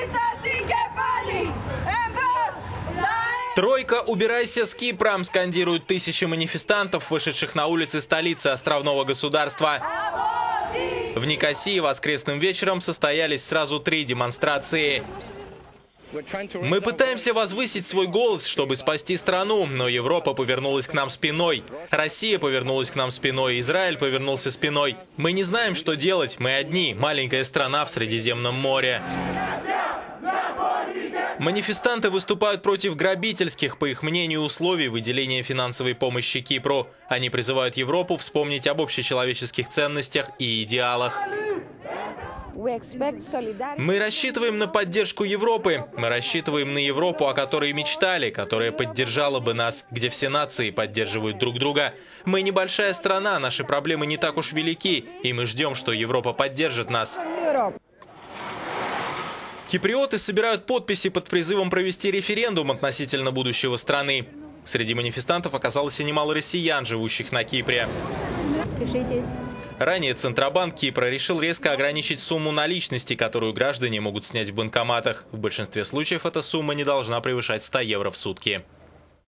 «Тройка, убирайся с Кипром!» скандируют тысячи манифестантов, вышедших на улицы столицы островного государства. В Никосии воскресным вечером состоялись сразу 3 демонстрации. Мы пытаемся возвысить свой голос, чтобы спасти страну, но Европа повернулась к нам спиной. Россия повернулась к нам спиной, Израиль повернулся спиной. Мы не знаем, что делать, мы одни, маленькая страна в Средиземном море. Манифестанты выступают против грабительских, по их мнению, условий выделения финансовой помощи Кипру. Они призывают Европу вспомнить об общечеловеческих ценностях и идеалах. Мы рассчитываем на поддержку Европы. Мы рассчитываем на Европу, о которой мечтали, которая поддержала бы нас, где все нации поддерживают друг друга. Мы небольшая страна, наши проблемы не так уж велики, и мы ждем, что Европа поддержит нас. Киприоты собирают подписи под призывом провести референдум относительно будущего страны. Среди манифестантов оказалось и немало россиян, живущих на Кипре. Ранее Центробанк Кипра решил резко ограничить сумму наличности, которую граждане могут снять в банкоматах. В большинстве случаев эта сумма не должна превышать 100 евро в сутки.